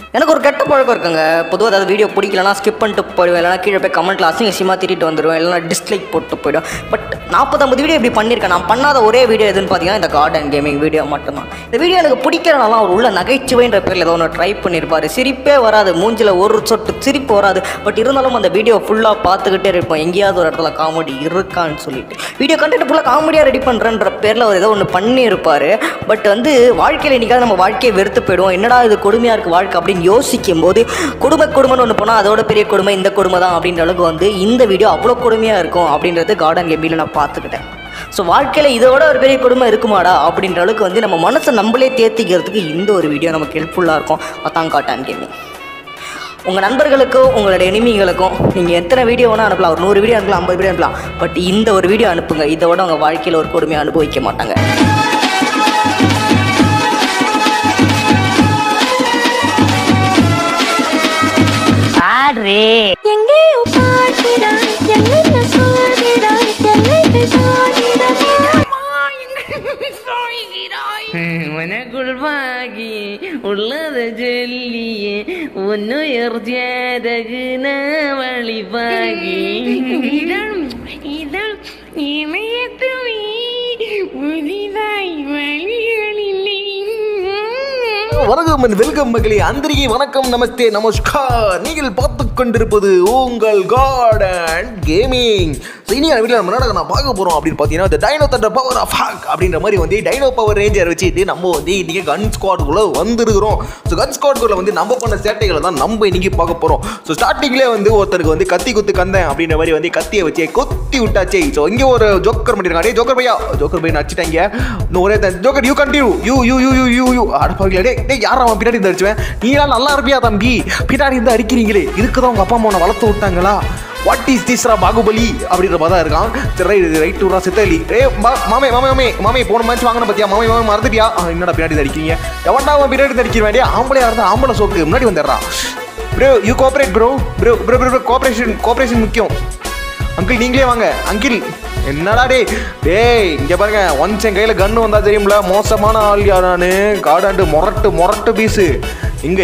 எனக்கு ஒரு கெட்ட பழக்கம் இருக்குங்க. பொதுவாக ஏதாவது வீடியோ பிடிக்கலனா ஸ்கிப் பண்ணிட்டு போயிடுவேன், இல்லைனா கீழே போய் கமெண்ட்டில் அசிங்கமாக திட்டிட்டு வந்துடுவேன், இல்லைனா டிஸ்லைக் போட்டு போய்டும். பட் 40-50 வீடியோ இப்படி பண்ணியிருக்கேன். நான் பண்ணாத ஒரே வீடியோ எதுன்னு பார்த்தீங்கன்னா இந்த கார்டன் கேமிங் வீடியோ மட்டும்தான். இந்த வீடியோ எனக்கு பிடிக்கிறனால அவர் உள்ள நகைச்சுவைன்ற பேரில் ஏதோ ஒன்று ட்ரை பண்ணியிருப்பார். சிரிப்பே வராது, மூஞ்சில் ஒரு சொட்டு சிரிப்பு வராது. பட் இருந்தாலும் அந்த வீடியோ ஃபுல்லாக பார்த்துக்கிட்டே இருப்போம், எங்கேயாவது ஒரு இடத்துல காமெடி இருக்கான்னு சொல்லிட்டு. வீடியோ கண்டென்ட் ஃபுல்லாக காமெடியாக ரெடி பண்ணுறன்ற பேரில் அவர் ஏதோ ஒன்று பண்ணியிருப்பார். பட் வந்து வாழ்க்கையில் இன்றைக்காவது நம்ம வாழ்க்கையை வெறுத்து போயிடுவோம். என்னடா இது கொடுமையாக இருக்குது வாழ்க்கை அப்படின்னு யோசிக்கும் போது கொடுமைன்னு ஒன்று போனால் அதோட பெரிய கொடுமை இந்த கொடுமை தான் அப்படின்ற அளவுக்கு வந்து இந்த வீடியோ அவ்வளோ கொடுமையாக இருக்கும் அப்படின்றது கார்டன் கேமிங்கில் நான் பார்த்துக்கிட்டேன். ஸோ வாழ்க்கையில் இதோட ஒரு பெரிய கொடுமை இருக்குமாடா அப்படின்ற அளவுக்கு வந்து நம்ம மனசை நம்மளே தேர்த்திக்கிறதுக்கு இந்த ஒரு வீடியோ நமக்கு ஹெல்ப்ஃபுல்லாக இருக்கும். அதான் கார்டன் கேமிங். உங்கள் நண்பர்களுக்கும் உங்களுடைய எனிமிகளுக்கும் நீங்கள் எத்தனை வீடியோ வேணால் அனுப்பலாம், ஒரு 100 வீடியோ அனுப்பலாம், 50 வீடியோ அனுப்பலாம். பட் இந்த ஒரு வீடியோ அனுப்புங்க, இதோட உங்கள் வாழ்க்கையில் ஒரு கொடுமையை அனுபவிக்க மாட்டாங்க. எங்கேயோ பார்க்கிறாய் என்ன சொல்கிறாய் உனக்குள் பாகி உள்ளத சொல்லியே உன்னுயர் ஜாதகுன வழி பாகி இதழ் இமயத்துவி புதிதாய் வழிகளில்லை. வணக்கம் அண்ட் வெல்கம் மகளே, அந்தரிகை வணக்கம், நமஸ்தே, நமஸ்கார். நீங்கள் பார்த்து கொண்டிருப்பது உங்கள் கார்டன் கேமிங். இனி வீட்டில் நம்ம நான் பார்க்க போகிறோம் அப்படின்னு பார்த்தீங்கன்னா இந்த dino thunder power of hawk அப்படின்ற மாதிரி வந்து டைனோ பவர் ரேஞ்சர் வச்சுட்டு நம்ம வந்து இன்றைக்கி கன் ஸ்குவாட்குள்ளே வந்துருக்கிறோம். ஸோ கன் ஸ்குவாட்குள்ளே வந்து நம்ம பண்ண சேட்டைகளை தான் நம்ம இன்றைக்கி பார்க்க போகிறோம். ஸோ ஸ்டார்டிங்லேயே வந்து ஒருத்தருக்கு வந்து கத்தி குத்து கந்தேன் அப்படின்ற மாதிரி வந்து கத்தியை வச்சு கொத்தி விட்டாச்சே. ஸோ இங்கே ஒரு ஜோக்கர் பண்ணியிருக்காங்க. ஜோக்கர் பையா நடிச்சிட்டாங்க. இன்னும் ஒரே ஜோக்கர் யூ கண்டினியூ யூ அடப்பாங்களே. டே யார் அவன் பின்னாடி இருந்து அடிச்சுவேன், நீலாம் நல்லா இருப்பியா தம்பி, பின்னாடி இருந்து அடிக்கிறீங்களே, இதுக்கு தான் உங்கள் அப்பா அம்மா வளர்த்து விட்டாங்களா, வாட் இஸ் திஸ் ரா பாகுபலி அப்படின்ற மாதிரி தான் இருக்கான். சரி ரைட் டூரா சித்தலி. மாமே போன மேட்ச் வாங்கின பத்தியா, மாமே மறந்துட்டியா, என்னடா பின்னாடி அடிக்கிறீங்க, எவன்டா அவன் பின்னாடி அடிக்க வேண்டிய ஆம்பளையா இருந்தால் ஆம்பளை சோக்கு முன்னாடி வந்துடுறான். Bro you cooperate bro cooperation முக்கியம். அங்கிள் நீங்களே வாங்க அங்கிள். என்னடா டேய் இங்கே பாருங்க, ஒன்ஸ் என் கையில் கன்று வந்தால் தெரியும்ல, மோசமான ஆள் யாரானு. காடாண்டு மொரட்டு பீஸு. இங்கே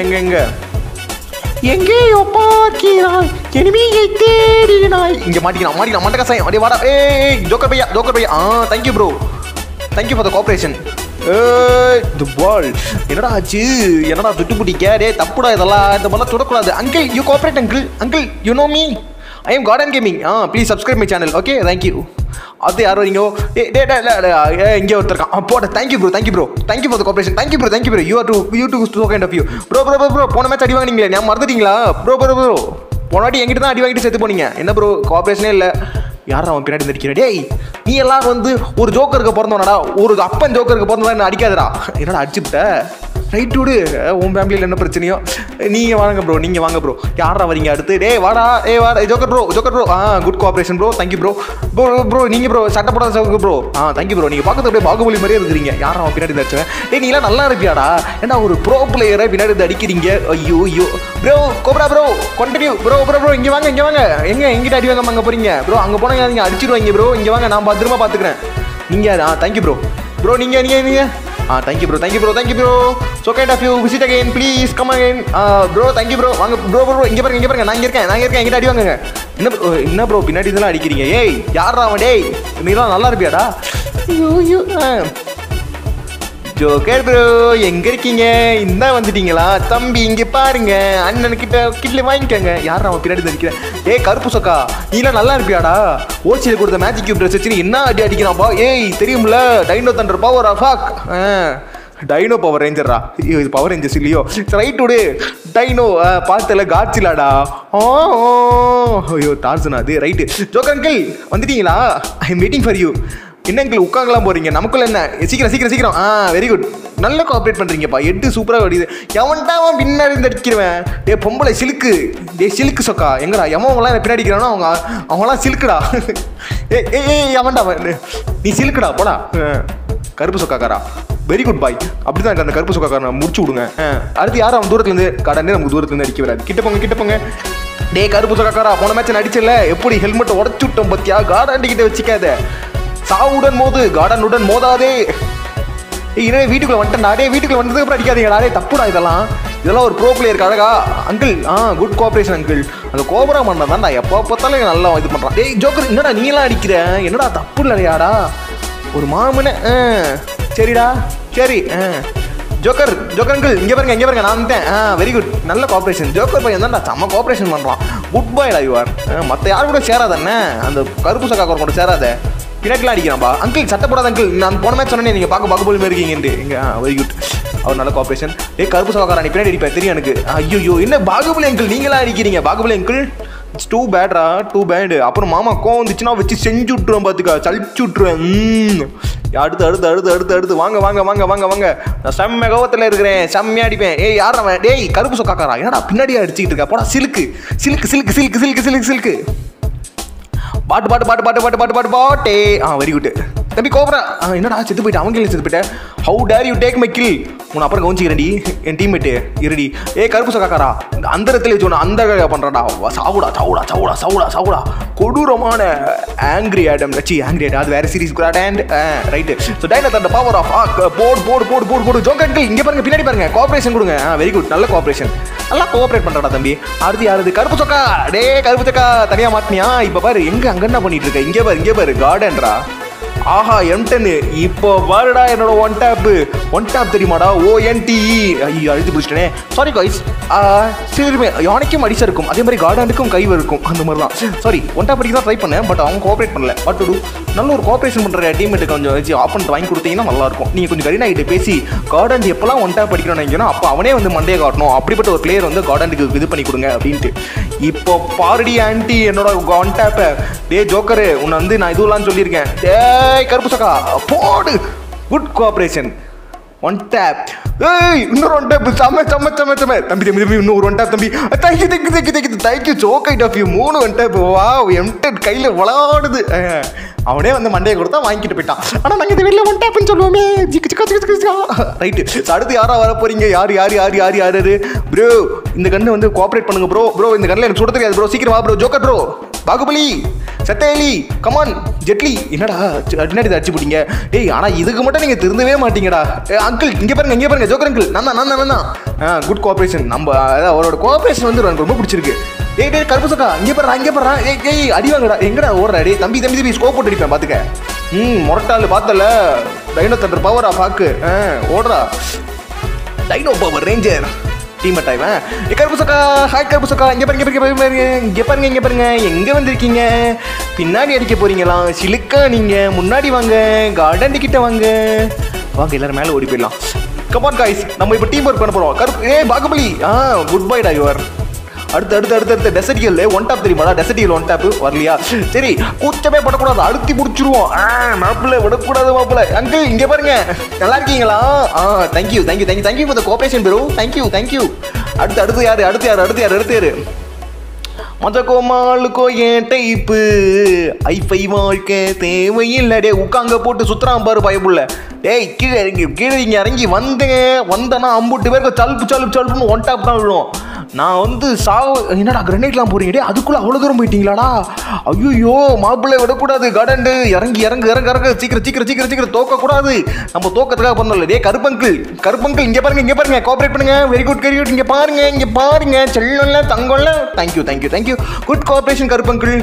எங்கேயோ பார்க்கிறாய் எனிமியை தேடினாய். இங்கே மாட்டிக்கலாம் மண்டகசாயம். அப்படியே வாடா. ஏய் ஜோக்கர் பையா thank you bro, thank you for the cooperation. The ball என்னடா ஆச்சு, என்னடா துட்டு பிடிக்க, டே தப்புடா இதெல்லாம், இந்த மாதிரிலாம் தொடக்கூடாது. Uncle you cooperate uncle you know me, I am garden gaming. Please subscribe my channel. Okay thank you. அது யார் வரீங்க? இங்கே ஒருத்தருக்கான் போட. Thank you for the cooperation. Thank you bro you too so kind of you. Bro போன மேட்ச் அடி வாங்கினீங்களே, நான் மறந்துட்டீங்களா ப்ரோ? போன வாட்டி என்கிட்ட தான் அடி வாங்கிட்டு செத்து போனீங்க. என்ன ப்ரோ கோஆப்ரேஷனே இல்லை, யாரும் அவன் பின்னாடி நடிக்கிறேன். டேய் நீ எல்லாம் வந்து ஒரு ஜோக்கருக்கு பிறந்தவனடா, ஒரு அப்பன் ஜோக்கருக்கு பிறந்தவனா என்ன அடிக்காதடா. என்னடா அடிச்சுட்ட ரைட் விடு, உன் ஃபேமிலியில் என்ன பிரச்சனையோ. நீங்கள் வாங்க ப்ரோ யாரா வரீங்க அடுத்து? வாடா joker bro good cooperation bro. Thank you bro நீங்கள் ப்ரோ சட்டை போடாத சவுக்கு ப்ரோ. Thank you bro. நீங்கள் பார்க்கறது அப்படியே பாகுபலி மாதிரியே இருக்கிறீங்க. யாரும் அவன் பின்னாடி அடிச்சவன். நீங்களாம் நல்லா இருப்பியாடா, ஏன்னா ஒரு ப்ரோ பிளேயரை பின்னாடி அடிக்கிறீங்க. ஐயோ bro cobra bro continue bro இங்கே வாங்க எங்கிட்ட அடி வாங்க அங்கே போகிறீங்க ப்ரோ. அங்கே போனாங்க நீங்கள் அடிச்சிடுவாங்க ப்ரோ. இங்கே வாங்க, நான் பத்திரமா பார்த்துக்கிறேன். நீங்கள் தேங்க்யூ ப்ரோ நீங்கள் thank you bro so kind of you visit again please come again bro thank you bro வாங்க ப்ரோ இங்க பாருங்க நான் இங்க இருக்கேன் எங்கிட்ட அடி வாங்குங்க. என்ன ப்ரோ பின்னாடி இதெல்லாம் அடிக்கிறீங்க? ஏய் யாரா அவன்? டேய் நீலாம் நல்லா இருப்பியாடா? ஐயோ ஜோக்கர் ப்ரோ எங்க இருக்கீங்க? இந்த வந்துட்டீங்களா தம்பி? இங்க பாருங்க அண்ணனுக்கிட்ட வாங்கிக்கோங்க. யாரா அவன் பின்னாடி அடிக்கிறேன்? ஏய் கருப்பு சொக்கா நீலாம் நல்லா இருப்பியாடா? ஓசியில் கொடுத்த மேஜிக் கியூப் ட்ரெஸ் வச்சு என்ன அடிக்கிறான்ப்பா? ஏய் தெரியும்ல dino thunder power of hawk. Dino power ரேஞ்சரா? இது பவர் ரேஞ்சர்ஸ் இல்லையோ? ரைட் விடு. டைனோ பார்த்தல காட்சிலாடா. ஐயோ டார்சனா அது. ரைட்டு ஜோக்கர் அங்கிள் வந்துட்டீங்களா? I am waiting for you. என்ன அங்கிள் உட்காங்கலாம் போகிறீங்க? நமக்குள்ள என்ன? சீக்கிரம் வெரி குட், நல்லா கோஆப்ரேட் பண்ணுறீங்கப்பா. எட்டு சூப்பராக வடிது. எவன்டா அவன் பின்னாடி இருந்து அடிக்கிறவன்? பொம்பளை சிலுக்கு சொக்கா எங்கடா? எவன்லாம் பின்னாடி அடிக்கிறானோ அவங்களாம் சிலுக்குடா. ஏய் எவன்டா நீ சிலுக்குடா போடா. கருப்பு சொக்காக்காரா வெரி குட் பாய். அப்படி தான் அந்த கருப்பு சொக்காக்காரனை முடிச்சு விடுங்க. அடுத்து யாரும் அவன் தூரத்துலேருந்து கடனே நமக்கு தூரத்துலேருந்து அடிக்க வராது. கிட்ட போங்க. டே கருப்பு சொக்காக்காரா போன மேட்ச் நடிச்சல, எப்படி ஹெல்மெட்டை உடச்சு விட்டோம் பத்தியா? கார்டன் வச்சுக்காத, சாவுடன் மோது கார்டனுடன் மோதாதே. வீட்டுக்குள்ள வந்துட்டா. வீட்டுக்குள்ள வந்ததுக்கு அப்புறம் அடிக்காதீங்கடா. தப்புடா இதெல்லாம். இதெல்லாம் ஒரு ப்ரோ பிளேயருக்கு அழகா அங்கிள் குட் கோஆப்ரேஷன் அங்கிள். அந்த கோபரா மண்ணை தான் நான் எப்போ பார்த்தாலும் நல்லா இது பண்ணுறான். டேய் ஜோக்கர் என்னடா நீலாம் அடிக்கிற, என்னடா தப்பு இல்லையாடா ஒரு மாமனை. சரிடா சரி. ஜோக்கர் அங்கிள் இங்கே பாருங்க நான் வந்துட்டேன். வெரி குட், நல்ல கோஆப்ரேஷன். ஜோக்கர் பையன் தான் செம்ம கோஆப்ரேஷன் பண்ணுறான். Good boy you are. மற்ற யார் கூட சேராதானே, அந்த கருப்பு சக்கா கூட சேராத, பின்னாடிலாம் அடிக்கிறான்பா. அங்கிள் சட்டை போடாத அங்கிள், நான் போன மேட்ச் சொன்னேன் நீங்கள் பார்க்க பாகுபலி இருக்கீங்கன்ட்டு. இங்கே வெரி குட், அவர் நல்ல கோஆப்ரேஷன். கருப்பு சக்காரா நீ பின்னாடி அடிப்பேன் தெரியும் எனக்கு. ஐயோ என்ன பாகுபலி அங்கிள் நீங்களாம் அடிக்கிறீங்க. பாகுபலி அங்கிள் இட்ஸ் டூ பேட்ரா, டூ பேடு. அப்புறம் மாமா கோவம் வந்துச்சுன்னா வச்சு செஞ்சு விட்ருவேன், பார்த்துக்கா சளிச்சு விட்ருவேன். அடுத்து வாங்க. நான் செம்ம கோவத்தில் இருக்கிறேன், செம்மையா அடிப்பேன். யார் அவன்? டேய் கருப்பு சொக்காக்காரா, என்னடா பின்னாடியே அடிச்சுக்கிட்டு இருக்கா, போடா சிலுக்கு. பாட்டு. வெரி குட் தம்பி கோபரா. என்னடா செத்து போயிட்டு அவங்க செத்து போயிட்டேன். How dare you take my kill. உன்னை அப்புறம் கவனிச்சிக்கிறேன்டி என் டீம்மேட்டு இருடி. கருப்பு சொக்காக்காரா அந்த இடத்துல வச்சு ஒன்று அந்த பண்ணுறாடா. சாவுடா கொடூரமான ஆங்கிரி ஆடம் வச்சு ஆங்கிரி ஆடம். அது வேற சீரிஸ் ரைட்டு. ஸோ டைனோ அந்த பவர் ஆஃப் போடு ஜோக்கர்கள் இங்கே பாருங்க, பின்னாடி பாருங்க. கோஆப்ரேஷன் கொடுங்க. வெரி குட், நல்ல கோஆப்ரேஷன், நல்லா கோஆப்ரேட் பண்ணுறாடா தம்பி. யாருது கருப்பு சொக்கா. கருப்பு சொக்கா தனியாக மாட்டினியா? இப்போ பாரு எங்கே அங்கே என்ன பண்ணிட்டு இருக்க. இங்கே பாரு கார்டன்ரா. ஆஹா M10 இப்போ பாருடா என்னோட ஒன் டேப் தெரியுமாடா? ONTE. ஐயோ அழுத்து பிடிச்சிட்டேனே, சாரி காய்ஸ். சரிமே யானைக்கும் அடிச்சா இருக்கும், அதே மாதிரி கார்டனுக்கும் கை இருக்கும், அந்த மாதிரி தான். சாரி ஒன் டேப் அடிக்க தான் ட்ரை பண்ணேன், பட் அவங்க கோஆப்ரேட் பண்ணல. பட் டு நல்ல ஒரு கோஆப்ரேஷன் பண்ணுற டீம்மேட்டுக்கு கொஞ்சம் வச்சு ஆப்பன் வாங்கி கொடுத்தீங்கன்னா நல்லாயிருக்கும். நீங்கள் கொஞ்சம் கரீனா கிட்ட பேசி கார்டன் எப்போல்லாம் ஒன் டேப் அடிக்கணும்னு நினைக்கணும், அப்போ அவனே வந்து மண்டையை காட்டணும். அப்படிப்பட்ட ஒரு பிளேயர் வந்து கார்டனுக்கு இது பண்ணி கொடுங்க அப்படின்ட்டு. இப்போ பாருடி ஆன்டி என்னோட ஒன் டேப்பை. ஜோக்கரு உன்னை வந்து நான் இதுவெல்லாம் சொல்லியிருக்கேன். கருப்பு சக்கா போடு. Good cooperation. One tap. இன்னொரு ஒன் டேப். செம்ம தம்பி இன்னொரு ஒன் டேப் தம்பி. Thank you so kind of you. 3 one tap. Wow M10 கையில் விளாடுது. அவனே வந்து மண்டையை கொடுத்தா வாங்கிட்டு போயிட்டான். ஆனால் நாங்கள் இந்த வெளியில் ஒன் டேப்னு சொல்லுவோமே. ரைட்டு. அடுத்து யாரா வர போறீங்க? யாரு ப்ரோ இந்த கண்ணு வந்து கோஆப்ரேட் பண்ணுங்க ப்ரோ. இந்த கண்ணில் எனக்கு சுட தெரியாது ப்ரோ. சீக்கிரம் வா ப்ரோ. ஜோக்கர் ப்ரோ, பாகுபலி, சத்தேலி, கமான், ஜெட்லி. என்னடா அடிநாடி அடிச்சு போட்டீங்க. ஆனால் இதுக்கு மட்டும் நீங்கள் திருந்தவே மாட்டீங்கடா. அங்கிள் இங்கே பாருங்க ஜோக்கர் அங்கிள். நான் தான். Good cooperation. நம்ம அவரோட கோஆப்ரேஷன் வந்து எனக்கு ரொம்ப பிடிச்சிருக்கு. கருப்பு சக்கா இங்கே பாடுறா. அடி வாங்கடா. எங்கடா ஓடுறா? தம்பி ஸ்கோப் போட்டு அடிப்பேன் பார்த்துக்க. முரட்டாள் பார்த்தல. டைனோ தண்டர் பவர் ஆஃப் ஆக்கு. ஓடுறா டைனோ பவர் ரேஞ்சர் டீம் டைவன். கருப்பு சக்கா, ஹாய் கருப்பு சக்கா. இங்கே பாருங்க. எங்கே வந்திருக்கீங்க? பின்னாடி அடிக்க போறீங்களா? சிலுக்கா நீங்கள் முன்னாடி வாங்க, கார்டன் கிட்ட வாங்க எல்லாரும் மேலே ஓடி போயிடலாம். கமான் காய்ஸ், நம்ம இப்போ டீம் ஒர்க் பண்ண போகிறோம். கருப்பு பாகுபலி. குட் பை டா யுவர். அடுத்து டெசர்டியல் ஒன் டாப் தெரியுமாடா? டெசர்டியல் ஒன் டாப் வரலையா? சரி கூச்சமே படக்கூடாது, அழுத்தி முடிச்சிருவோம். மாப்பிள்ள விடக்கூடாது மாப்பிள்ள. அங்கிள் இங்கே பாருங்க, நல்லா இருக்கீங்களா? Thank you for the cooperation bro. Thank you. அடுத்து யாரு? மதக்கோமாளுக்கோ ஏன் டைப்பு ஐஃபை வாழ்க்கை தேவையில்லடே. உட்காங்க போட்டு சுத்துறான் பாரு பயப்புள்ள. கீழே இறங்கி வந்தேன்னா அம்புட்டு பேருக்கு சல்ப்புன்னு ஒன் டாப் தான் விழும். நான் வந்து என்னடா கிரனேட்லாம் போறீங்க? அதுக்குள்ள அவ்வளோ தூரம் போயிட்டீங்களாடா? ஐயோ மாப்பிள்ளை விடக்கூடாது. கார்டன் இறங்கு சீக்கிரம் தோக்கக்கூடாது. நம்ம தோக்கத்துக்காக பண்ணல. கருப்பங்கிள் இங்கே பாருங்க கோஆப்ரேட் பண்ணுங்க. Very good. இங்கே பாருங்க செல்லம் தங்கம்ல. தேங்க்யூ குட் கோஆப்ரேஷன் கருப்பங்கிள்.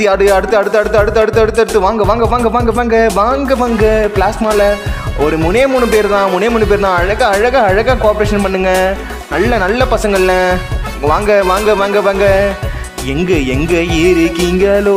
அடுத்து வாங்க பிளாஸ்மால ஒரு மூணு பேர் தான். அழகா கோஆப்ரேஷன் பண்ணுங்க. நல்ல பசங்கள்ல வாங்க. எங்க இருக்கீங்களோ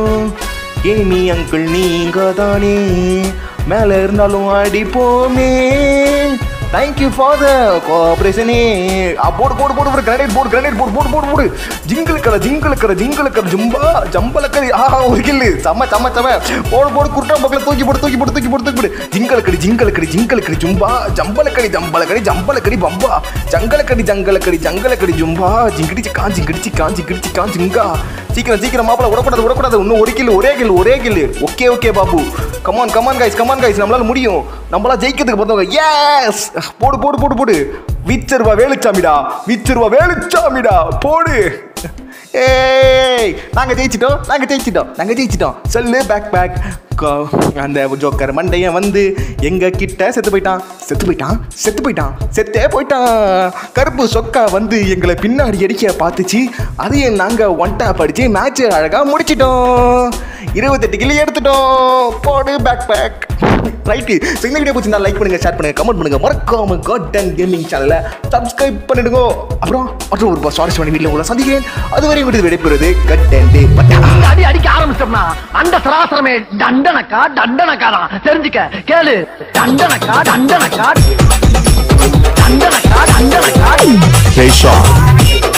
ஏமி அங்கிள், நீங்க தானே மேல இருந்தாலும் அடிப்போமே. தேங்க்யூ ஃபார் த கோஆப்ரேஷனே. போடு கிரானைட் போடு. ஜிங்கிளுக்கற ஜம்பலக்கறி. ஒரு கில்லு. செம்ம போடு குர்டா பக்கல தூக்கி போடு. ஜிங்கலக்கடி ஜும்பா ஜம்பலக்கடி பம்பா ஜங்கலக்கடி ஜும்பா ஜிங்கிடிச்சு ஜிங்கா. சீக்கிரம் மாப்பிள விடக்கூடாது. இன்னும் ஒரே kill. Okay Babu. Come on guys நம்மளால முடியும். நம்மளா ஜெயிக்கிறதுக்கு பார்த்தவங்க. எஸ் போடு. விச்சருவா வேலுச்சாமிடா போடு. நாங்க ஜெயிச்சிட்டோம். சொல்லு பேக் அந்த ஜோக்கர் மண்டையன் வந்து எங்க கிட்ட செத்தே போயிட்டான். கருப்பு சொக்கா வந்து எங்களை பின்னாடி அடிக்க பார்த்துச்சு. அதையும் நாங்கள் ஒன்டா படிச்சு மேட்ச் அழகாக முடிச்சிட்டோம். 28 கிலோ எடுத்துட்டோம். போடு பேக் ரைட்டு. ஸோ இந்த வீடியோ பிடிச்சிருந்தா லைக் பண்ணுங்க, ஷேர் பண்ணுங்க, கமெண்ட் பண்ணுங்க, மறக்காம கார்டன் கேமிங் சேனலை சப்ஸ்கிரைப் பண்ணிடுங்க. அப்புறம் மற்றும் ஒரு சுவாரஸ்யமான வீடியோ உங்களை சந்திக்கிறேன். அதுவரை உங்களுக்கு விடைபெறுவது கட்டன் டே. அடி அடிக்க ஆரம்பிச்சோம்னா அந்த சராசரமே தண்டனக்கா தான் தெரிஞ்சுக்க கேளு. தண்டனக்கா